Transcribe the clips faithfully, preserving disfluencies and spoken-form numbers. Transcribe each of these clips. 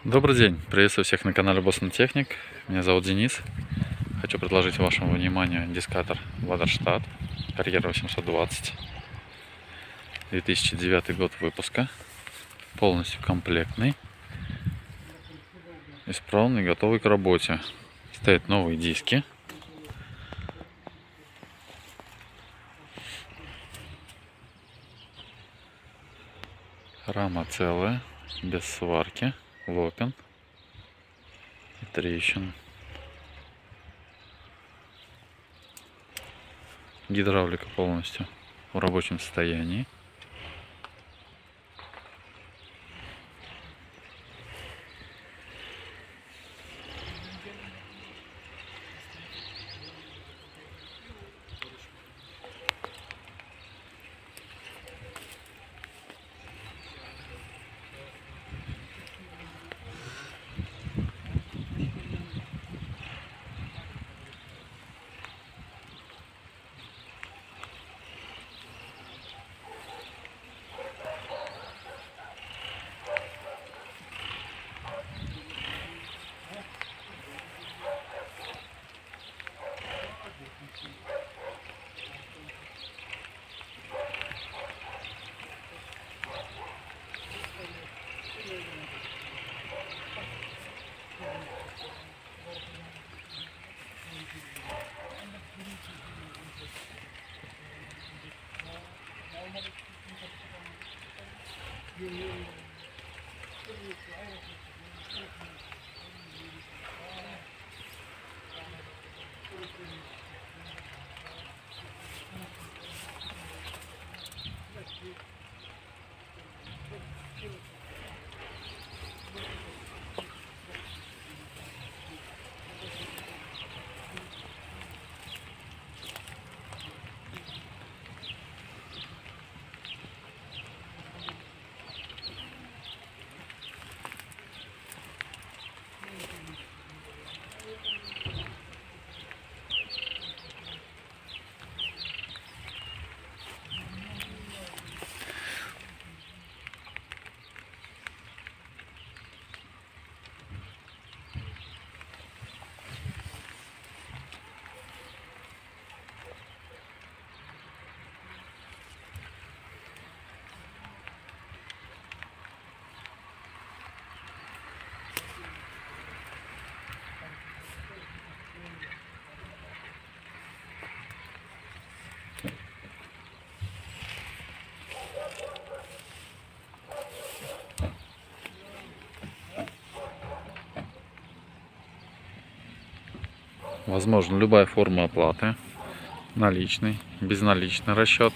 Добрый день, приветствую всех на канале Boston Technic. Меня зовут Денис. Хочу предложить вашему вниманию дискатор Ладерштат Карьера восемьсот двадцать, две тысячи девятый год выпуска, полностью комплектный, исправный, готовый к работе. Стоят новые диски, рама целая, без сварки, лопен и трещин. Гидравлика полностью в рабочем состоянии. Возможно любая форма оплаты, наличный, безналичный расчет.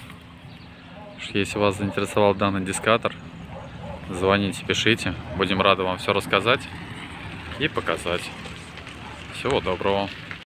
Если вас заинтересовал данный дискатор, звоните, пишите, будем рады вам все рассказать и показать. Всего доброго.